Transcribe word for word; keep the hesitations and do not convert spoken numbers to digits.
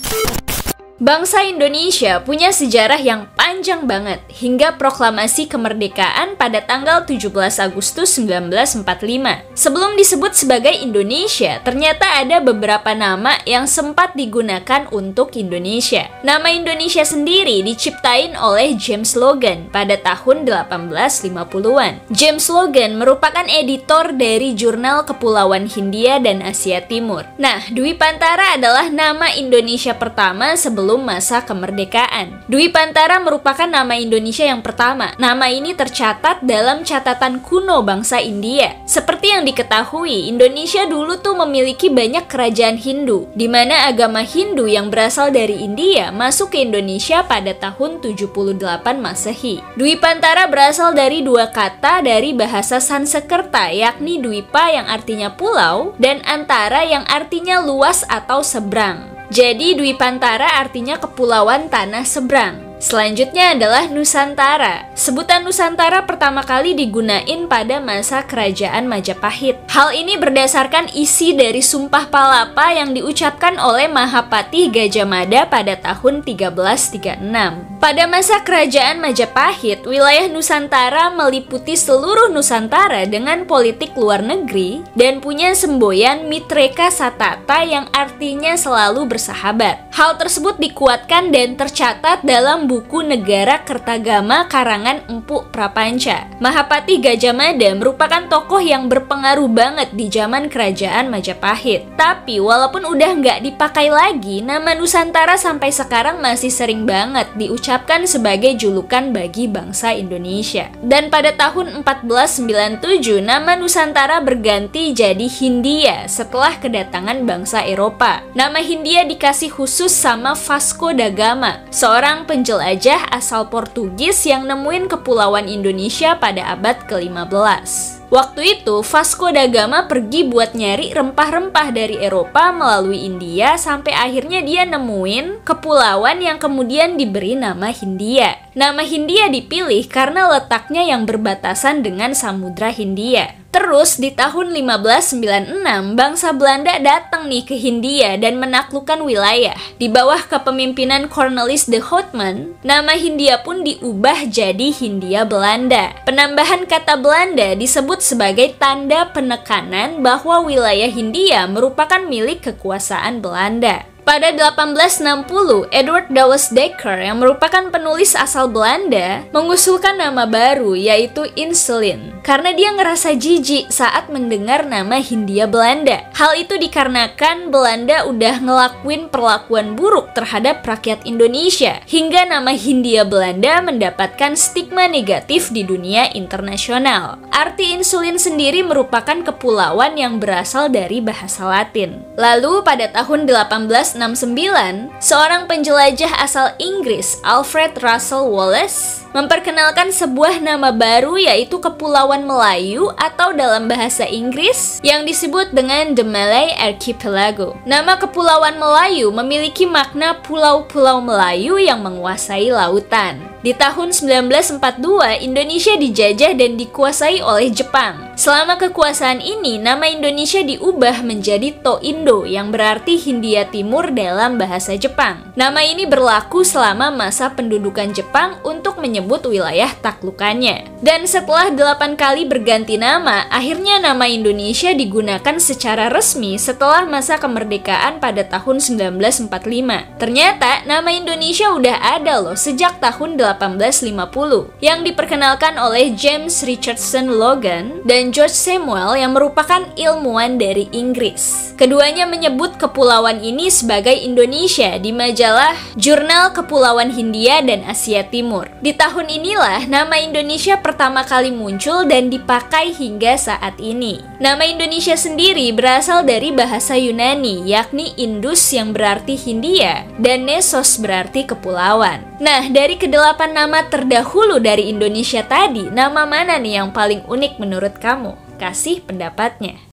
Bangsa Indonesia punya sejarah yang panjang banget hingga proklamasi kemerdekaan pada tanggal tujuh belas Agustus seribu sembilan ratus empat puluh lima. Sebelum disebut sebagai Indonesia, ternyata ada beberapa nama yang sempat digunakan untuk Indonesia. Nama Indonesia sendiri diciptain oleh James Logan pada tahun delapan belas lima puluhan. James Logan merupakan editor dari jurnal Kepulauan Hindia dan Asia Timur. Nah, Dwi Pantara adalah nama Indonesia pertama sebelum masa kemerdekaan. Dwi Pantara merupakan nama Indonesia yang pertama. Nama ini tercatat dalam catatan kuno bangsa India. Seperti yang diketahui, Indonesia dulu tuh memiliki banyak kerajaan Hindu, di mana agama Hindu yang berasal dari India masuk ke Indonesia pada tahun tujuh puluh delapan Masehi. Dwi Pantara berasal dari dua kata dari bahasa Sanskerta, yakni Dwipa yang artinya pulau dan Antara yang artinya luas atau seberang. Jadi Dwi Pantara artinya kepulauan tanah seberang. Selanjutnya adalah Nusantara. Sebutan Nusantara pertama kali digunain pada masa kerajaan Majapahit. Hal ini berdasarkan isi dari Sumpah Palapa yang diucapkan oleh Mahapatih Gajah Mada pada tahun tiga belas tiga puluh enam. Pada masa kerajaan Majapahit, wilayah Nusantara meliputi seluruh Nusantara dengan politik luar negeri dan punya semboyan Mitreka Satata yang artinya selalu bersahabat. Hal tersebut dikuatkan dan tercatat dalam buku Negara Kertagama karangan Empu Prapanca. Mahapatih Gajah Mada merupakan tokoh yang berpengaruh banget di zaman kerajaan Majapahit. Tapi walaupun udah nggak dipakai lagi, nama Nusantara sampai sekarang masih sering banget diucapkan sebagai julukan bagi bangsa Indonesia. Dan pada tahun empat belas sembilan puluh tujuh, nama Nusantara berganti jadi Hindia setelah kedatangan bangsa Eropa. Nama Hindia dikasih khusus sama Vasco da Gama, seorang penjelajah Jelajah asal Portugis yang nemuin kepulauan Indonesia pada abad ke lima belas. Waktu itu, Vasco da Gama pergi buat nyari rempah-rempah dari Eropa melalui India sampai akhirnya dia nemuin kepulauan yang kemudian diberi nama Hindia. Nama Hindia dipilih karena letaknya yang berbatasan dengan Samudra Hindia. Terus di tahun lima belas sembilan puluh enam, bangsa Belanda datang nih ke Hindia dan menaklukkan wilayah. Di bawah kepemimpinan Cornelis de Houtman, nama Hindia pun diubah jadi Hindia Belanda. Penambahan kata Belanda disebut sebagai tanda penekanan bahwa wilayah Hindia merupakan milik kekuasaan Belanda. Pada delapan belas enam puluh, Edward Douwes Dekker yang merupakan penulis asal Belanda mengusulkan nama baru yaitu Insulin karena dia ngerasa jijik saat mendengar nama Hindia Belanda. Hal itu dikarenakan Belanda udah ngelakuin perlakuan buruk terhadap rakyat Indonesia hingga nama Hindia Belanda mendapatkan stigma negatif di dunia internasional. Arti Insulin sendiri merupakan kepulauan yang berasal dari bahasa Latin. Lalu pada tahun delapan belas enam puluh sembilan, seorang penjelajah asal Inggris, Alfred Russel Wallace, memperkenalkan sebuah nama baru yaitu Kepulauan Melayu atau dalam bahasa Inggris yang disebut dengan The Malay Archipelago. Nama Kepulauan Melayu memiliki makna pulau-pulau Melayu yang menguasai lautan. Di tahun sembilan belas empat puluh dua, Indonesia dijajah dan dikuasai oleh Jepang. Selama kekuasaan ini, nama Indonesia diubah menjadi Toindo yang berarti Hindia Timur dalam bahasa Jepang. Nama ini berlaku selama masa pendudukan Jepang untuk menyebut wilayah taklukannya. Dan setelah delapan kali berganti nama, akhirnya nama Indonesia digunakan secara resmi setelah masa kemerdekaan pada tahun sembilan belas empat puluh lima. Ternyata nama Indonesia udah ada loh sejak tahun delapan belas lima puluh yang diperkenalkan oleh James Richardson Logan dan George Samuel yang merupakan ilmuwan dari Inggris. Keduanya menyebut kepulauan ini sebagai Indonesia di majalah Jurnal Kepulauan Hindia dan Asia Timur. Di tahun inilah nama Indonesia pertama kali muncul dan dipakai hingga saat ini. Nama Indonesia sendiri berasal dari bahasa Yunani, yakni Indus yang berarti Hindia dan Nesos berarti kepulauan. Nah, dari kedelapan nama terdahulu dari Indonesia tadi, nama mana nih yang paling unik menurut kamu? Kasih pendapatnya.